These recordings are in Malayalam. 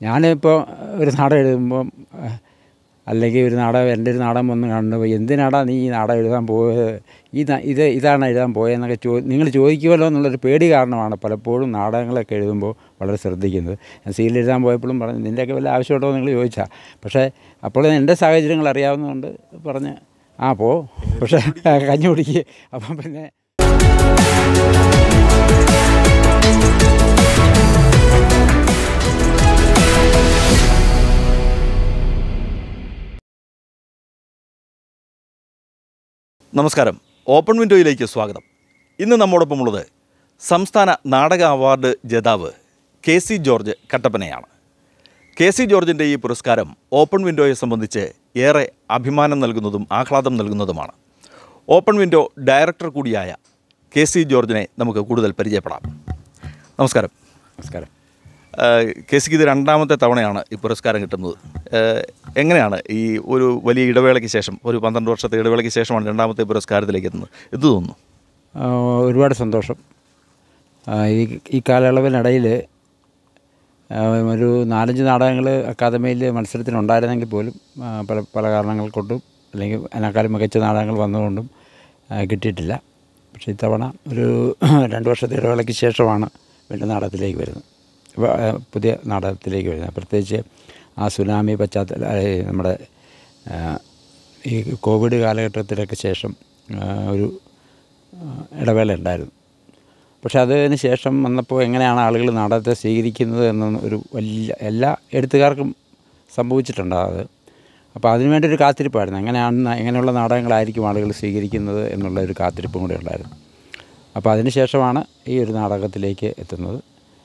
ഞാനിപ്പോൾ ഒരു നാടകം എഴുതുമ്പം അല്ലെങ്കിൽ ഒരു നാടകം എൻ്റെ ഒരു നാടകം വന്ന് കാണുമ്പോൾ എന്തിനാടാ നീ ഈ നാടകം എഴുതാൻ പോയത്, ഇതാണ് എഴുതാൻ പോയതെന്നൊക്കെ നിങ്ങൾ ചോദിക്കുമല്ലോ എന്നുള്ളൊരു പേടി കാരണമാണ് പലപ്പോഴും നാടകങ്ങളൊക്കെ എഴുതുമ്പോൾ വളരെ ശ്രദ്ധിക്കുന്നത്. ഞാൻ സീരിയൽ എഴുതാൻ പോയപ്പോഴും പറഞ്ഞു നിൻ്റെയൊക്കെ വല്ല ആവശ്യമുണ്ടോ നിങ്ങൾ ചോദിച്ചാൽ, പക്ഷേ അപ്പോൾ എൻ്റെ സാഹചര്യങ്ങൾ അറിയാവുന്നതുകൊണ്ട് പറഞ്ഞ് പോ, പക്ഷേ കഞ്ഞി കുടിക്കുക. അപ്പം പിന്നെ നമസ്കാരം, ഓപ്പൺ വിൻഡോയിലേക്ക് സ്വാഗതം. ഇന്ന് നമ്മോടൊപ്പമുള്ളത് സംസ്ഥാന നാടക അവാർഡ് ജേതാവ് KC ജോർജ് കട്ടപ്പനയാണ്. KC ജോർജിൻ്റെ ഈ പുരസ്കാരം ഓപ്പൺ വിൻഡോയെ സംബന്ധിച്ച് ഏറെ അഭിമാനം നൽകുന്നതും ആഹ്ലാദം നൽകുന്നതുമാണ്. ഓപ്പൺ വിൻഡോ ഡയറക്ടർ കൂടിയായ KC ജോർജിനെ നമുക്ക് കൂടുതൽ പരിചയപ്പെടാം. നമസ്കാരം. നമസ്കാരം. KCക്ക് ഇത് രണ്ടാമത്തെ തവണയാണ് ഈ പുരസ്കാരം കിട്ടുന്നത്. എങ്ങനെയാണ് ഈ ഒരു വലിയ ഇടവേളയ്ക്ക് ശേഷം, ഒരു 12 വർഷത്തെ ഇടവേളയ്ക്ക് ശേഷമാണ് രണ്ടാമത്തെ പുരസ്കാരത്തിലേക്ക് എത്തുന്നത്? എന്ത് തോന്നുന്നു? ഒരുപാട് സന്തോഷം. ഈ കാലയളവിനിടയിൽ ഒരു 4-5 നാടകങ്ങൾ അക്കാദമിയിൽ മത്സരത്തിനുണ്ടായിരുന്നെങ്കിൽ പോലും പല കാരണങ്ങൾ കൊണ്ടും അല്ലെങ്കിൽ അതിനേക്കാളും മികച്ച നാടകങ്ങൾ വന്നതുകൊണ്ടും കിട്ടിയിട്ടില്ല. പക്ഷേ ഇത്തവണ ഒരു 2 വർഷത്തെ ഇടവേളയ്ക്ക് ശേഷമാണ് വീണ്ടും നാടകത്തിലേക്ക് വരുന്നത്, പുതിയ നാടകത്തിലേക്ക് വരുന്നത്. പ്രത്യേകിച്ച് ആ സുനാമി നമ്മുടെ ഈ കോവിഡ് കാലഘട്ടത്തിലൊക്കെ ശേഷം ഒരു ഇടവേള ഉണ്ടായിരുന്നു. പക്ഷെ അതിന് ശേഷം വന്നപ്പോൾ എങ്ങനെയാണ് ആളുകൾ നാടകത്തെ സ്വീകരിക്കുന്നത് എന്ന ഒരു വലിയ എല്ലാ എഴുത്തുകാർക്കും സംഭവിച്ചിട്ടുണ്ടാകും. അപ്പോൾ അതിനുവേണ്ടി ഒരു കാത്തിരിപ്പായിരുന്നു. എങ്ങനെയുള്ള നാടകങ്ങളായിരിക്കും ആളുകൾ സ്വീകരിക്കുന്നത് എന്നുള്ള ഒരു കാത്തിരിപ്പും കൂടെ ഉണ്ടായിരുന്നു. അപ്പോൾ അതിന് ശേഷമാണ് ഈ ഒരു നാടകത്തിലേക്ക് എത്തുന്നത്.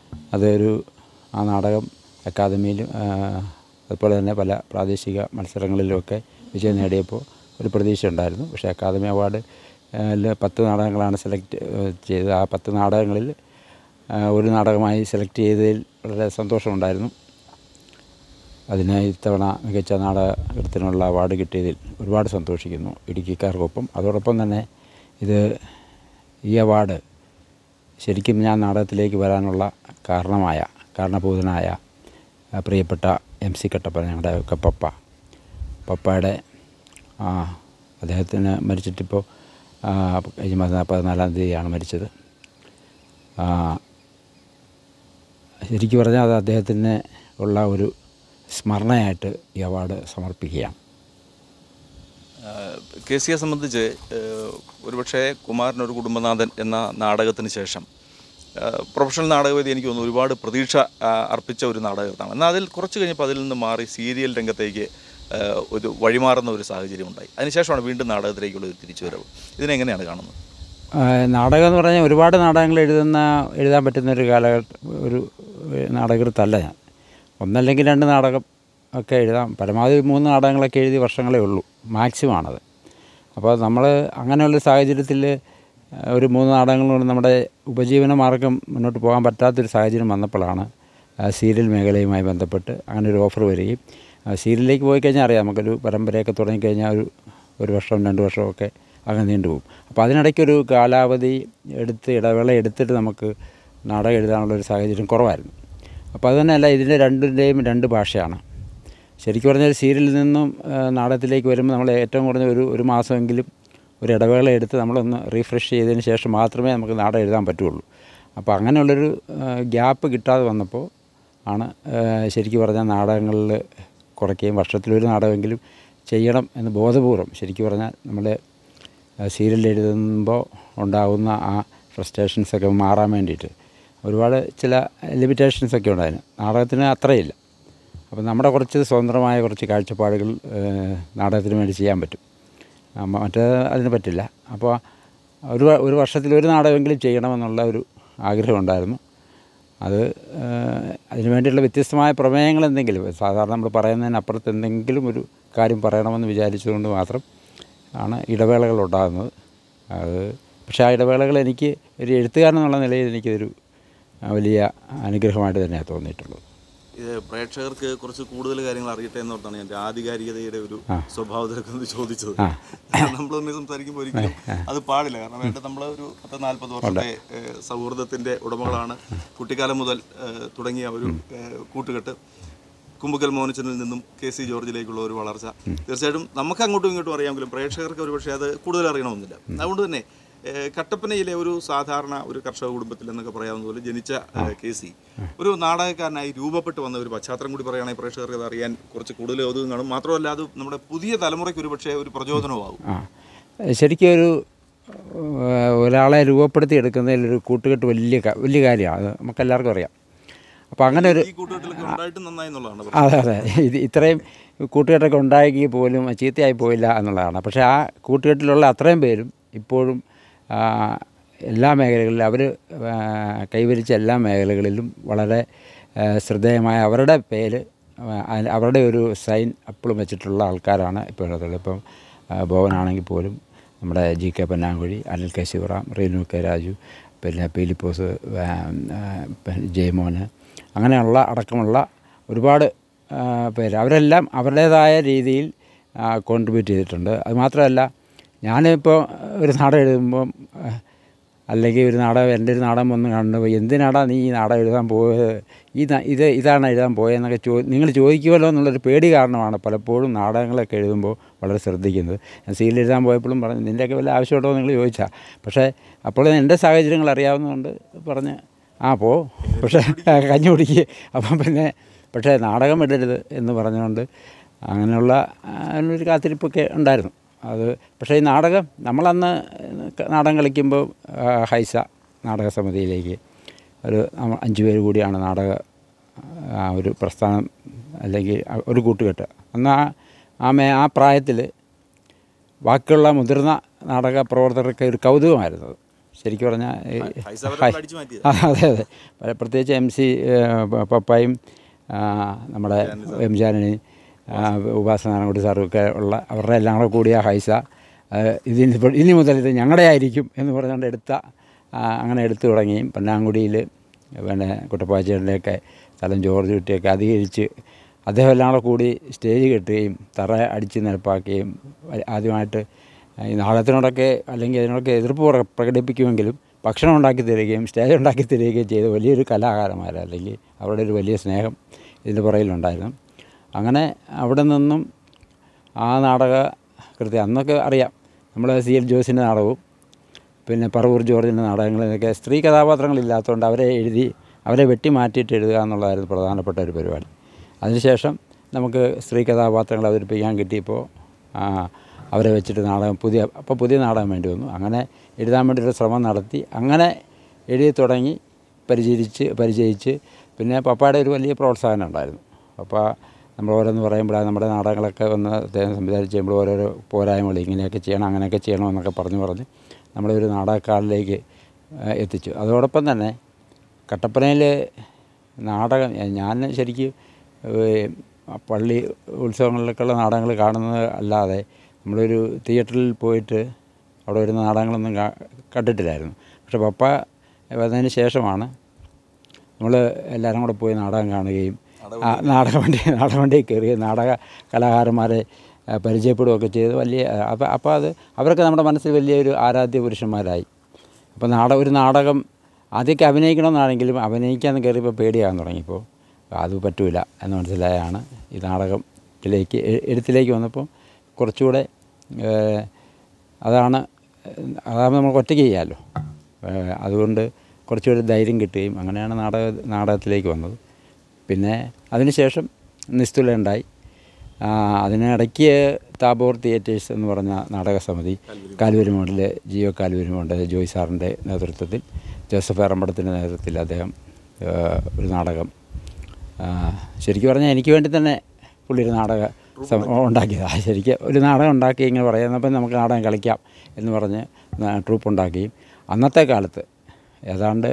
ആ നാടകം അക്കാദമിയിലും അതുപോലെ തന്നെ പല പ്രാദേശിക മത്സരങ്ങളിലുമൊക്കെ വിജയം നേടിയപ്പോൾ ഒരു പ്രതീക്ഷ ഉണ്ടായിരുന്നു. പക്ഷേ അക്കാദമി അവാർഡ് 10 നാടകങ്ങളാണ് സെലക്ട് ചെയ്തത്. ആ 10 നാടകങ്ങളിൽ ഒരു നാടകമായി സെലക്ട് ചെയ്തതിൽ വളരെ സന്തോഷമുണ്ടായിരുന്നു. അതിന് ഇത്തവണ മികച്ച നാടകത്തിനുള്ള അവാർഡ് കിട്ടിയതിൽ ഒരുപാട് സന്തോഷിക്കുന്നു ഇടുക്കിക്കാർക്കൊപ്പം. അതോടൊപ്പം തന്നെ ഈ അവാർഡ് ശരിക്കും ഞാൻ നാടകത്തിലേക്ക് വരാനുള്ള കാരണഭൂതനായ പ്രിയപ്പെട്ട MC കട്ടപ്പന, ഞങ്ങളുടെ ഒക്കെ പപ്പയുടെ അദ്ദേഹത്തിന് മരിച്ചിട്ടിപ്പോൾ കഴിഞ്ഞ മാസം 14-ാം തീയതിയാണ് മരിച്ചത്. ശരിക്കും പറഞ്ഞാൽ അത് അദ്ദേഹത്തിന് ഉള്ള ഒരു സ്മരണയായിട്ട് ഈ അവാർഡ് സമർപ്പിക്കുകയാണ്. KCയെ സംബന്ധിച്ച് ഒരുപക്ഷെ കുമാരനൊരു കുടുംബനാഥൻ എന്ന നാടകത്തിന് ശേഷം പ്രൊഫഷണൽ നാടകവേദി എനിക്ക് തോന്നുന്നു ഒരുപാട് പ്രതീക്ഷ അർപ്പിച്ച ഒരു നാടകത്താണ്. എന്നാൽ അതിൽ കുറച്ച് കഴിഞ്ഞപ്പോൾ അതിൽ നിന്ന് മാറി സീരിയൽ രംഗത്തേക്ക് ഒരു വഴിമാറുന്ന ഒരു സാഹചര്യം ഉണ്ടായി. അതിനുശേഷമാണ് വീണ്ടും നാടകത്തിലേക്കുള്ള ഒരു തിരിച്ചുവരവ്. ഇതിനെങ്ങനെയാണ് കാണുന്നത്? നാടകം എന്ന് പറഞ്ഞാൽ ഒരുപാട് നാടകങ്ങൾ എഴുതാൻ പറ്റുന്ന ഒരു നാടകൃത്തല്ല ഞാൻ. ഒന്നല്ലെങ്കിൽ 2 നാടകം ഒക്കെ എഴുതാം. പരമാവധി 3 നാടകങ്ങളൊക്കെ എഴുതി വർഷങ്ങളേ ഉള്ളൂ, മാക്സിമമാണത്. അപ്പോൾ നമ്മൾ അങ്ങനെയുള്ള സാഹചര്യത്തിൽ ഒരു 3 നാടകങ്ങൾ കൊണ്ട് നമ്മുടെ ഉപജീവന മാർഗം മുന്നോട്ട് പോകാൻ പറ്റാത്തൊരു സാഹചര്യം വന്നപ്പോഴാണ് സീരിയൽ മേഖലയുമായി ബന്ധപ്പെട്ട് അങ്ങനെ ഒരു ഓഫർ വരികയും സീരിയലിലേക്ക് പോയി കഴിഞ്ഞാൽ അറിയാം, നമുക്കൊരു പരമ്പരയൊക്കെ തുടങ്ങിക്കഴിഞ്ഞാൽ ഒരു വർഷം 2 വർഷമൊക്കെ അങ്ങനെ നീണ്ടുപോകും. അപ്പോൾ അതിനിടയ്ക്കൊരു കാലാവധി ഇടവേള എടുത്തിട്ട് നമുക്ക് നാടകം എഴുതാനുള്ളൊരു സാഹചര്യം കുറവായിരുന്നു. അപ്പോൾ അതുതന്നെയല്ല, ഇതിൻ്റെ രണ്ടിൻ്റെയും 2 ഭാഷയാണ്. ശരിക്കും പറഞ്ഞാൽ സീരിയലിൽ നിന്നും നാടകത്തിലേക്ക് വരുമ്പോൾ നമ്മൾ ഏറ്റവും കുറഞ്ഞ ഒരു മാസമെങ്കിലും ഒരു ഇടവേള എടുത്ത് നമ്മളൊന്ന് റീഫ്രഷ് ചെയ്തതിന് ശേഷം മാത്രമേ നമുക്ക് നാടകം എഴുതാൻ പറ്റുള്ളൂ. അപ്പോൾ അങ്ങനെയുള്ളൊരു ഗ്യാപ്പ് കിട്ടാതെ വന്നപ്പോൾ ആണ് ശരിക്കും പറഞ്ഞാൽ നാടകങ്ങളിൽ കുറയ്ക്കുകയും വർഷത്തിലൊരു നാടകമെങ്കിലും ചെയ്യണം എന്ന് ബോധപൂർവം, ശരിക്കും പറഞ്ഞാൽ നമ്മൾ സീരിയൽ എഴുതുമ്പോൾ ഉണ്ടാകുന്ന ആ ഫ്രസ്ട്രേഷൻസൊക്കെ മാറാൻ വേണ്ടിയിട്ട് ഒരുപാട് ചില ലിമിറ്റേഷൻസൊക്കെ ഉണ്ടായിരുന്നു. നാടകത്തിന് അത്രയില്ല. അപ്പോൾ നമ്മുടെ കുറച്ച് സ്വതന്ത്രമായ കുറച്ച് കാഴ്ചപ്പാടുകൾ നാടകത്തിന് വേണ്ടി ചെയ്യാൻ പറ്റും, അതിന് പറ്റില്ല. അപ്പോൾ ഒരു വർഷത്തിലൊരു നാടകമെങ്കിലും ചെയ്യണമെന്നുള്ള ഒരു ആഗ്രഹമുണ്ടായിരുന്നു. അതിനു വേണ്ടിയുള്ള വ്യത്യസ്തമായ പ്രമേയങ്ങൾ എന്തെങ്കിലും, സാധാരണ നമ്മൾ പറയുന്നതിനപ്പുറത്ത് എന്തെങ്കിലും ഒരു കാര്യം പറയണമെന്ന് വിചാരിച്ചുകൊണ്ട് മാത്രം ആണ് ഇടവേളകൾ ഉണ്ടാകുന്നത്. പക്ഷേ ആ ഇടവേളകൾ എനിക്ക് ഒരു എഴുത്തുകാരൻ എന്നുള്ള നിലയിൽ എനിക്കൊരു വലിയ അനുഗ്രഹമായിട്ട് തന്നെയാണ് തോന്നിയിട്ടുള്ളത്. ഇത് പ്രേക്ഷകർക്ക് കുറച്ച് കൂടുതൽ കാര്യങ്ങൾ അറിയട്ടെ എന്നോർത്താണ് ഞാൻ ആധികാരികതയുടെ ഒരു സ്വഭാവത്തിലൊക്കെ ഒന്ന് ചോദിച്ചത്. നമ്മളൊന്ന് സംസാരിക്കുമ്പോൾ ഒരിക്കലും അത് പാടില്ല. കാരണം നമ്മൾ ഒരു 40 വർഷത്തെ സൗഹൃദത്തിൻ്റെ ഉടമകളാണ്. കുട്ടിക്കാലം മുതൽ തുടങ്ങിയ ഒരു കൂട്ടുകെട്ട് കുമ്പക്കൽ മോഹനച്ചനിൽ നിന്നും കെ സി ജോർജിലേക്കുള്ള ഒരു വളർച്ച തീർച്ചയായിട്ടും നമുക്ക് അങ്ങോട്ടും ഇങ്ങോട്ടും അറിയാമെങ്കിലും പ്രേക്ഷകർക്ക് ഒരു പക്ഷേ അത് കൂടുതൽ അറിയണമെന്നില്ല. അതുകൊണ്ട് തന്നെ കട്ടപ്പനയിലെ ഒരു സാധാരണ ഒരു കർഷക കുടുംബത്തിൽ എന്നൊക്കെ പറയാവുന്ന പോലെ ജനിച്ച കെ സി ഒരു നാടകക്കാരനായി രൂപപ്പെട്ട് വന്ന ഒരു പശ്ചാത്തലം കൂടി പറയുകയാണെങ്കിൽ പ്രേക്ഷകർക്ക് അത് അറിയാൻ കുറച്ച് കൂടുതൽ കൗതുകം കാണും. മാത്രമല്ല അത് നമ്മുടെ പുതിയ തലമുറയ്ക്ക് ഒരു പക്ഷേ ഒരു പ്രചോദനമാകും. ശരിക്കും ഒരാളെ രൂപപ്പെടുത്തി എടുക്കുന്നതിലൊരു കൂട്ടുകെട്ട് വലിയ കാര്യമാണ്. അത് നമുക്കെല്ലാവർക്കും അറിയാം. അപ്പോൾ അങ്ങനെ ഒരു അതെ ഇത്രയും കൂട്ടുകെട്ടൊക്കെ ഉണ്ടായെങ്കിൽ പോലും ചീത്തയായി പോയില്ല എന്നുള്ളതാണ്. പക്ഷേ ആ കൂട്ടുകെട്ടിലുള്ള അത്രയും പേരും ഇപ്പോഴും എല്ലാ മേഖലകളിലും അവർ കൈവരിച്ച എല്ലാ മേഖലകളിലും വളരെ ശ്രദ്ധേയമായ അവരുടെ പേര് അവരുടെ ഒരു സൈൻ അപ്പോഴും വെച്ചിട്ടുള്ള ആൾക്കാരാണ് ഇപ്പോഴത്തുള്ളത്. ഇപ്പം ഭവനാണെങ്കിൽ പോലും നമ്മുടെ G K Pannankuzhi, Anil K Sivaram, Reenu K Raju, പിന്നെ പീലിപ്പോസ്, ജയമോന്, അങ്ങനെയുള്ള അടക്കമുള്ള ഒരുപാട് പേര് അവരെല്ലാം അവരുടേതായ രീതിയിൽ കോൺട്രിബ്യൂട്ട് ചെയ്തിട്ടുണ്ട്. അതുമാത്രമല്ല ഞാനിപ്പോൾ ഒരു നാടകം എഴുതുമ്പം അല്ലെങ്കിൽ ഒരു നാടകം എൻ്റെ ഒരു നാടകം വന്ന് കാണുമ്പോൾ എന്തിനാടാ നീ ഈ നാടകം എഴുതാൻ പോയത്, ഇതാണ് എഴുതാൻ പോയതെന്നൊക്കെ നിങ്ങൾ ചോദിക്കുമല്ലോ എന്നുള്ളൊരു പേടി കാരണമാണ് പലപ്പോഴും നാടകങ്ങളൊക്കെ എഴുതുമ്പോൾ വളരെ ശ്രദ്ധിക്കുന്നത്. ഞാൻ സീരിയൽ എഴുതാൻ പോയപ്പോഴും പറഞ്ഞു നിൻ്റെയൊക്കെ വല്ല ആവശ്യമുണ്ടോ നിങ്ങൾ ചോദിച്ചാൽ. പക്ഷേ അപ്പോൾ എൻ്റെ സാഹചര്യങ്ങൾ അറിയാവുന്നതുകൊണ്ട് പറഞ്ഞ് പോ, പക്ഷേ കഞ്ഞി കുടിക്കുക. അപ്പം പിന്നെ പക്ഷേ നാടകം ഇടരുത് എന്ന് പറഞ്ഞുകൊണ്ട് അങ്ങനെയുള്ള ഒരു കാത്തിരിപ്പൊക്കെ ഉണ്ടായിരുന്നു. അത് പക്ഷേ ഈ നാടകം നമ്മളന്ന് നാടകം കളിക്കുമ്പോൾ ഹൈസ നാടക സമിതിയിലേക്ക് ഒരു 5 പേര് കൂടിയാണ് ഒരു പ്രസ്ഥാനം അല്ലെങ്കിൽ ഒരു കൂട്ടുകെട്ട്. അന്ന് ആ പ്രായത്തിൽ ബാക്കിയുള്ള മുതിർന്ന നാടക പ്രവർത്തകർക്ക് ഒരു കൗതുകമായിരുന്നത്. ശരിക്കും പറഞ്ഞാൽ അതെ പ്രത്യേകിച്ച് MC പപ്പായും നമ്മുടെ M ജാനനി, ഉപാസനാരായണൻകുട്ടി സാറൊക്കെ ഉള്ള അവരുടെ എല്ലാം കൂടെ കൂടിയ ഹൈസ ഇനി മുതൽ ഇത് ഞങ്ങളുടെ ആയിരിക്കും എന്ന് പറഞ്ഞുകൊണ്ട് അങ്ങനെ എടുത്തു തുടങ്ങിയും പന്നാങ്കുടിയിൽ പിന്നെ കുട്ടപ്പാച്ചേട്ടൻ്റെയൊക്കെ സ്ഥലം ജോർജ് കുട്ടിയൊക്കെ അധികരിച്ച് അദ്ദേഹം എല്ലാം കൂടെ കൂടി സ്റ്റേജ് കെട്ടുകയും തറ അടിച്ച് നിരപ്പാക്കുകയും ആദ്യമായിട്ട് ഈ നാടകത്തിനോടൊക്കെ അല്ലെങ്കിൽ അതിനോടൊക്കെ എതിർപ്പ് പ്രകടിപ്പിക്കുമെങ്കിലും ഭക്ഷണം ഉണ്ടാക്കി തരികയും സ്റ്റേജ് ഉണ്ടാക്കി തരികയും ചെയ്ത വലിയൊരു കലാകാരന്മാർ, അല്ലെങ്കിൽ അവരുടെ ഒരു വലിയ സ്നേഹം ഇതിൻ്റെ പുറകിലുണ്ടായിരുന്നു. അങ്ങനെ അവിടെ നിന്നും ആ നാടക അന്നൊക്കെ അറിയാം നമ്മൾ CL ജോസിൻ്റെ നാടകവും പിന്നെ പറവൂർ ജോർജിൻ്റെ നാടകങ്ങളിലൊക്കെ സ്ത്രീ കഥാപാത്രങ്ങളില്ലാത്തതുകൊണ്ട് അവരെ വെട്ടി മാറ്റിയിട്ട് എഴുതുക എന്നുള്ളതായിരുന്നു പ്രധാനപ്പെട്ട ഒരു പരിപാടി. അതിനുശേഷം നമുക്ക് സ്ത്രീ കഥാപാത്രങ്ങൾ അവതരിപ്പിക്കാൻ കിട്ടിയപ്പോൾ അവരെ വെച്ചിട്ട് നാടകം പുതിയ നാടകം വേണ്ടി വന്നു. അങ്ങനെ എഴുതാൻ വേണ്ടിയൊരു ശ്രമം നടത്തി അങ്ങനെ എഴുതി തുടങ്ങി പരിചയിച്ച് പിന്നെ പപ്പയുടെ ഒരു വലിയ പ്രോത്സാഹനം ഉണ്ടായിരുന്നു. പപ്പ നമ്മൾ ഓരോന്ന് പറയുമ്പോഴാണ് നമ്മുടെ നാടകങ്ങളൊക്കെ ഒന്ന് അദ്ദേഹം സംവിധാനം ചെയ്യുമ്പോൾ ഓരോരോ പോരായ്മകൾ ഇങ്ങനെയൊക്കെ ചെയ്യണം അങ്ങനെയൊക്കെ ചെയ്യണമെന്നൊക്കെ പറഞ്ഞ് നമ്മളൊരു നാടകക്കാരിലേക്ക് എത്തിച്ചു. അതോടൊപ്പം തന്നെ കട്ടപ്പനയിൽ നാടകം ഞാൻ ശരിക്കും പള്ളി ഉത്സവങ്ങളിലൊക്കെയുള്ള നാടകങ്ങൾ കാണുന്നത് അല്ലാതെ നമ്മളൊരു തിയേറ്ററിൽ പോയിട്ട് അവിടെ വരുന്ന നാടകങ്ങളൊന്നും കണ്ടിട്ടില്ലായിരുന്നു. പക്ഷെ പപ്പ വന്നതിന് ശേഷമാണ് നമ്മൾ എല്ലാവരും കൂടെ പോയി നാടകം കാണുകയും നാടകവണ്ടി കയറി നാടക കലാകാരന്മാരെ പരിചയപ്പെടുകയൊക്കെ ചെയ്ത് അപ്പോൾ അവരൊക്കെ നമ്മുടെ മനസ്സിൽ വലിയൊരു ആരാധ്യ പുരുഷന്മാരായി. അപ്പോൾ ഒരു നാടകം ആദ്യമൊക്കെ അഭിനയിക്കണമെന്നാണെങ്കിലും അഭിനയിക്കാൻ കയറിയപ്പോൾ പേടിയാകാൻ തുടങ്ങിയപ്പോൾ അത് പറ്റൂല എന്ന് മനസ്സിലായാണ് ഈ നാടകത്തിലേക്ക് എഴുത്തിലേക്ക് വന്നപ്പോൾ കുറച്ചുകൂടെ അതാകുമ്പോൾ നമുക്ക് ഒറ്റയ്ക്ക് ചെയ്യാമല്ലോ. അതുകൊണ്ട് കുറച്ചുകൂടി ധൈര്യം കിട്ടുകയും അങ്ങനെയാണ് നാടകത്തിലേക്ക് വന്നത്. പിന്നെ അതിനുശേഷം നിസ്തുല ഉണ്ടായി. അതിനിടയ്ക്ക് താബോർ തിയേറ്റേഴ്സ് എന്ന് പറഞ്ഞ നാടകസമിതി കാൽവരിമോഡിൽ ജിയോ കാൽവരിമോഡ് ജോയ് സാറിൻ്റെ നേതൃത്വത്തിൽ ജോസഫ് ഏറമ്പടത്തിൻ്റെ നേതൃത്വത്തിൽ അദ്ദേഹം ഒരു നാടകം ശരിക്കും പറഞ്ഞാൽ എനിക്ക് വേണ്ടി തന്നെ പുള്ളി ഒരു നാടകം ഉണ്ടാക്കിയതാണ്. ശരിക്കും ഒരു നാടകം ഉണ്ടാക്കി ഇങ്ങനെ പറയുന്നപ്പം നമുക്ക് നാടകം കളിക്കാം എന്ന് പറഞ്ഞ് ട്രൂപ്പ് ഉണ്ടാക്കുകയും അന്നത്തെ കാലത്ത് ഏതാണ്ട്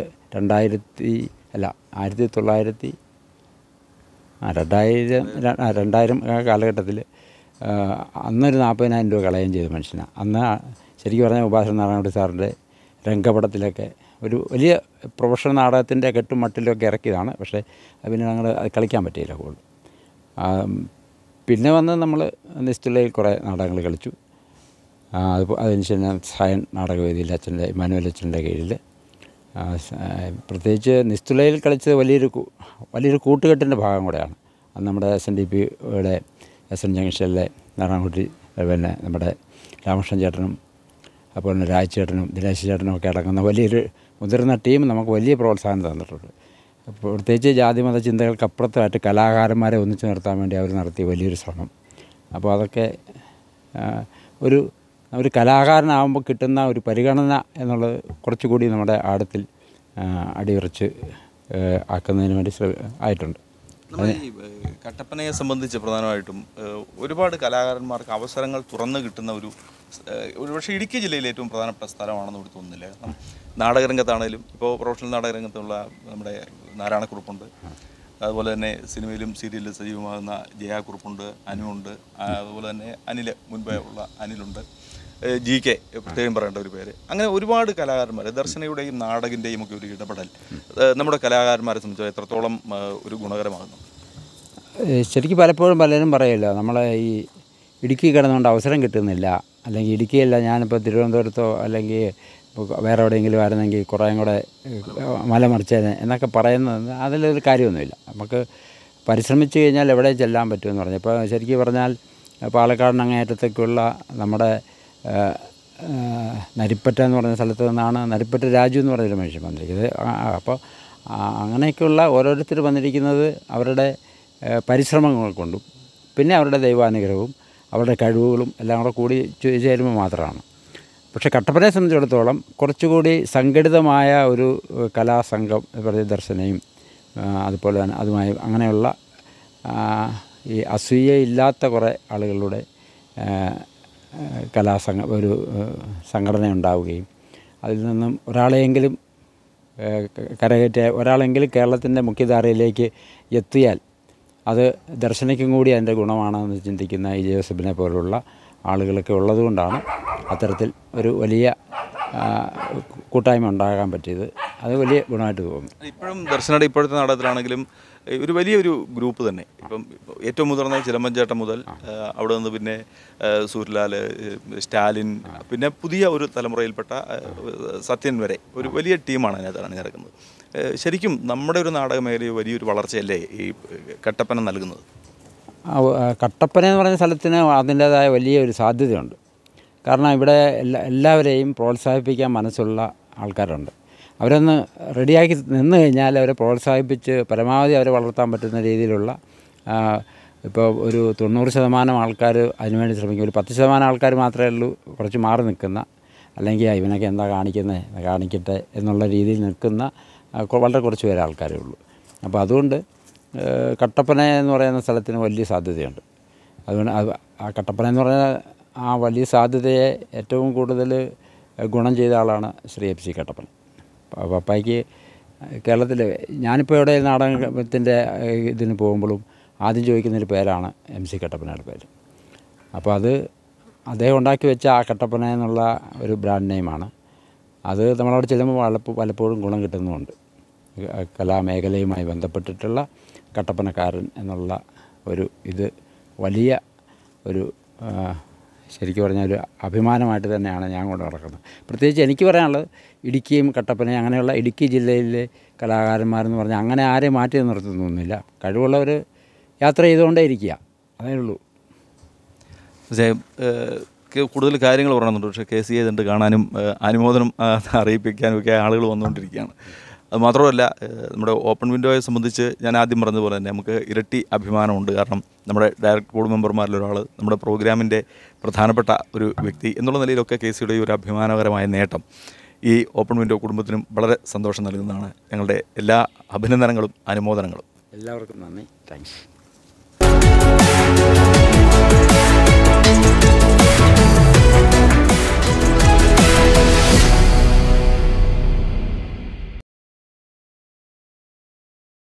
2000 കാലഘട്ടത്തിൽ അന്നൊരു 40,000 രൂപ കളയുകയും ചെയ്ത മനുഷ്യനാണ്. അന്ന് ശരിക്കും പറഞ്ഞാൽ ഉപാസന നാരായണൻകുട്ടി സാറിൻ്റെ രംഗപടത്തിലൊക്കെ ഒരു വലിയ പ്രൊഫഷണൽ നാടകത്തിൻ്റെ കെട്ടും മട്ടിലൊക്കെ ഇറക്കിയതാണ്. പക്ഷേ പിന്നെ ഞങ്ങൾ അത് കളിക്കാൻ പറ്റിയില്ല കൂടുതൽ. പിന്നെ വന്ന് നമ്മൾ നിസ്തുലയിൽ കുറേ നാടകങ്ങൾ കളിച്ചു. അതിനുശേഷം സായൻ നാടകവേദിയിൽ ഇമ്മാനുവൽ അച്ഛൻ്റെ കീഴിൽ പ്രത്യേകിച്ച് നിസ്തുലയിൽ കളിച്ചത് വലിയൊരു കൂട്ടുകെട്ടിൻ്റെ ഭാഗം കൂടെയാണ്. നമ്മുടെ SNDP-യുടെ SN ജംഗ്ഷനിലെ നാരായണൻകുട്ടി, പിന്നെ നമ്മുടെ രാമകൃഷ്ണൻ ചേട്ടനും അപ്പോൾ തന്നെ രാജ് ചേട്ടനും ദിനേശ് ചേട്ടനും ഒക്കെ അടങ്ങുന്ന വലിയൊരു മുതിർന്ന ടീം നമുക്ക് വലിയ പ്രോത്സാഹനം തന്നിട്ടുണ്ട്. അപ്പോൾ പ്രത്യേകിച്ച് ജാതിമത ചിന്തകൾക്കപ്പുറത്തായിട്ട് കലാകാരന്മാരെ ഒന്നിച്ചു നിർത്താൻ വേണ്ടി അവർ നടത്തിയ വലിയൊരു ശ്രമം. അപ്പോൾ അതൊക്കെ ഒരു കലാകാരനാകുമ്പോൾ കിട്ടുന്ന ഒരു പരിഗണന എന്നുള്ളത് കുറച്ചുകൂടി നമ്മുടെ ആഴത്തിൽ അടിയുറച്ച് ആക്കുന്നതിന് വേണ്ടി ആയിട്ടുണ്ട്. നമ്മൾ ഈ കട്ടപ്പനയെ സംബന്ധിച്ച് പ്രധാനമായിട്ടും ഒരുപാട് കലാകാരന്മാർക്ക് അവസരങ്ങൾ തുറന്നു കിട്ടുന്ന ഒരുപക്ഷെ ഇടുക്കി ജില്ലയിലെ ഏറ്റവും പ്രധാനപ്പെട്ട സ്ഥലമാണെന്ന് ഇവിടെ തോന്നുന്നില്ല. കാരണം നാടകരംഗത്താണേലും ഇപ്പോൾ പ്രൊഫഷണൽ നാടകരംഗത്തുള്ള നമ്മുടെ നാരായണക്കുറുപ്പുണ്ട്, അതുപോലെ തന്നെ സിനിമയിലും സീരിയലിലും സജീവമാകുന്ന ജയാക്കുറുപ്പുണ്ട്, അനുണ്ട്, അതുപോലെ തന്നെ അനിൽ, മുൻപേ ഉള്ള അനിലുണ്ട്, GK പ്രത്യേകം പറയേണ്ട ഒരു പേര്. അങ്ങനെ ഒരുപാട് കലാകാരന്മാർ, ദർശനയുടെയും നാടകിൻ്റെയും ഒക്കെ ഒരു ഇടപെടൽ നമ്മുടെ കലാകാരന്മാരെ സംബന്ധിച്ച് എത്രത്തോളം ഒരു ഗുണകരമാകുന്നു? ശരിക്കും പലപ്പോഴും പലരും പറയില്ല, നമ്മളെ ഈ ഇടുക്കി കിടന്നുകൊണ്ട് അവസരം കിട്ടുന്നില്ല, അല്ലെങ്കിൽ ഇടുക്കിയല്ല ഞാനിപ്പോൾ തിരുവനന്തപുരത്തോ അല്ലെങ്കിൽ വേറെ എവിടെയെങ്കിലും ആയിരുന്നെങ്കിൽ കുറേയും കൂടെ മലമറിച്ചേനെ എന്നൊക്കെ പറയുന്നത് അതിലൊരു കാര്യമൊന്നുമില്ല. നമുക്ക് പരിശ്രമിച്ചു കഴിഞ്ഞാൽ എവിടെ ചെല്ലാൻ പറ്റുമെന്ന് പറഞ്ഞു. ഇപ്പോൾ ശരിക്കും പറഞ്ഞാൽ പാലക്കാട് അങ്ങേയറ്റത്തേക്കുള്ള നമ്മുടെ നരിപ്പറ്റ എന്ന് പറയുന്ന സ്ഥലത്ത് നിന്നാണ് നരിപ്പറ്റ രാജു എന്ന് പറഞ്ഞൊരു മനുഷ്യൻ വന്നിരിക്കുന്നത്. അപ്പോൾ അങ്ങനെയൊക്കെയുള്ള ഓരോരുത്തർ വന്നിരിക്കുന്നത് അവരുടെ പരിശ്രമങ്ങൾ കൊണ്ടും പിന്നെ അവരുടെ ദൈവാനുഗ്രഹവും അവരുടെ കഴിവുകളും എല്ലാം കൂടി ചേരുമ്പോൾ മാത്രമാണ്. പക്ഷേ കട്ടപ്പനയെ സംബന്ധിച്ചിടത്തോളം കുറച്ചുകൂടി സംഘടിതമായ ഒരു കലാസംഘം ദർശനയും അതുപോലെ തന്നെ അതുമായി അങ്ങനെയുള്ള ഈ അസൂയയില്ലാത്ത കുറേ ആളുകളുടെ ഒരു സംഘടന ഉണ്ടാവുകയും അതിൽ നിന്നും ഒരാളെയെങ്കിലും ഒരാളെങ്കിലും കേരളത്തിൻ്റെ മുഖ്യധാരയിലേക്ക് എത്തിയാൽ അത് ദർശനയ്ക്കും കൂടി അതിൻ്റെ ഗുണമാണെന്ന് ചിന്തിക്കുന്ന ഈ ജോസഫിനെ പോലുള്ള ആളുകളൊക്കെ ഉള്ളതുകൊണ്ടാണ് അത്തരത്തിൽ ഒരു വലിയ കൂട്ടായ്മ ഉണ്ടാകാൻ പറ്റിയത്. അത് വലിയ ഗുണമായിട്ട് തോന്നുന്നു. ഇപ്പോഴും ദർശനയുടെ ഇപ്പോഴത്തെ നാടകത്തിലാണെങ്കിലും ഒരു വലിയൊരു ഗ്രൂപ്പ് തന്നെ. ഇപ്പം ഏറ്റവും മുതിർന്ന ചിലമ്പഞ്ചേട്ടൻ മുതൽ അവിടെ നിന്ന് പിന്നെ സൂര്യലാൽ, സ്റ്റാലിൻ, പിന്നെ പുതിയ ഒരു തലമുറയിൽപ്പെട്ട സത്യൻ വരെ ഒരു വലിയ ടീമാണ് അതിനകത്ത് അണിനിരക്കുന്നത്. ശരിക്കും നമ്മുടെ ഒരു നാടക മേഖലയിൽ വലിയൊരു വളർച്ചയല്ലേ ഈ കട്ടപ്പന നൽകുന്നത്? കട്ടപ്പന എന്ന് പറയുന്ന സ്ഥലത്തിന് അതിൻ്റേതായ വലിയൊരു സാധ്യതയുണ്ട്. കാരണം ഇവിടെ എല്ലാവരെയും പ്രോത്സാഹിപ്പിക്കാൻ മനസ്സുള്ള ആൾക്കാരുണ്ട്. അവരൊന്ന് റെഡിയാക്കി നിന്ന് കഴിഞ്ഞാൽ അവരെ പ്രോത്സാഹിപ്പിച്ച് പരമാവധി അവരെ വളർത്താൻ പറ്റുന്ന രീതിയിലുള്ള ഇപ്പോൾ ഒരു 90% ആൾക്കാർ അതിനുവേണ്ടി ശ്രമിക്കും. ഒരു 10% ആൾക്കാർ മാത്രമേ ഉള്ളൂ കുറച്ച് മാറി നിൽക്കുന്ന, അല്ലെങ്കിൽ ഇവനൊക്കെ എന്താ കാണിക്കുന്നത് കാണിക്കട്ടെ എന്നുള്ള രീതിയിൽ നിൽക്കുന്ന വളരെ കുറച്ച് പേരെ ആൾക്കാരേ ഉള്ളൂ. അപ്പോൾ അതുകൊണ്ട് കട്ടപ്പന എന്ന് പറയുന്ന സ്ഥലത്തിന് വലിയ സാധ്യതയുണ്ട്. അതുകൊണ്ട് ആ കട്ടപ്പന എന്ന് പറയുന്ന ആ വലിയ സാധ്യതയെ ഏറ്റവും കൂടുതൽ ഗുണം ചെയ്ത ആളാണ് ശ്രീ FC കട്ടപ്പന. പപ്പായ്ക്ക് കേരളത്തിൽ ഞാനിപ്പോൾ എവിടെ നാടകത്തിൻ്റെ ഇതിന് പോകുമ്പോഴും ആദ്യം ചോദിക്കുന്നൊരു പേരാണ് MC കട്ടപ്പനയുടെ പേര്. അപ്പോൾ അത് അദ്ദേഹം ഉണ്ടാക്കി വെച്ച ആ കട്ടപ്പന എന്നുള്ള ഒരു ബ്രാൻഡ് നെയിമാണ്. അത് നമ്മളവിടെ ചെല്ലുമ്പോൾ പലപ്പോഴും ഗുണം കിട്ടുന്നുമുണ്ട്. കലാമേഖലയുമായി ബന്ധപ്പെട്ടിട്ടുള്ള കട്ടപ്പനക്കാരൻ എന്നുള്ള ഇത് വലിയ ഒരു ശരിക്കും പറഞ്ഞാൽ ഒരു അഭിമാനമായിട്ട് തന്നെയാണ് ഞാൻ കൊണ്ട് നടക്കുന്നത്. പ്രത്യേകിച്ച് എനിക്ക് പറയാനുള്ളത് ഇടുക്കിയും കട്ടപ്പനയും അങ്ങനെയുള്ള ഇടുക്കി ജില്ലയിലെ കലാകാരന്മാരെന്ന് പറഞ്ഞാൽ അങ്ങനെ ആരെയും മാറ്റി നിർത്തുന്നൊന്നുമില്ല. കഴിവുള്ളവർ യാത്ര ചെയ്തുകൊണ്ടേ ഇരിക്കുക, അതേ ഉള്ളൂ. പക്ഷേ കൂടുതൽ കാര്യങ്ങൾ പറയണമെന്നുണ്ട്. പക്ഷേ KC ഏതുണ്ട് കാണാനും അനുമോദനം അറിയിപ്പിക്കാനും ഒക്കെ ആളുകൾ വന്നുകൊണ്ടിരിക്കുകയാണ്. അതുമാത്രമല്ല, നമ്മുടെ ഓപ്പൺ വിൻഡോയെ സംബന്ധിച്ച് ഞാൻ ആദ്യം പറഞ്ഞതുപോലെ തന്നെ നമുക്ക് ഇരട്ടി അഭിമാനമുണ്ട്. കാരണം നമ്മുടെ ഡയറക്ട് ബോർഡ് മെമ്പർമാരിലൊരാൾ, നമ്മുടെ പ്രോഗ്രാമിൻ്റെ പ്രധാനപ്പെട്ട ഒരു വ്യക്തി എന്നുള്ള നിലയിലൊക്കെ KCയുടെ ഒരു അഭിമാനകരമായ നേട്ടം ഈ ഓപ്പൺ വിൻഡോ കുടുംബത്തിനും വളരെ സന്തോഷം നൽകുന്നതാണ്. ഞങ്ങളുടെ എല്ലാ അഭിനന്ദനങ്ങളും അനുമോദനങ്ങളും. എല്ലാവർക്കും നന്ദി, താങ്ക്സ്.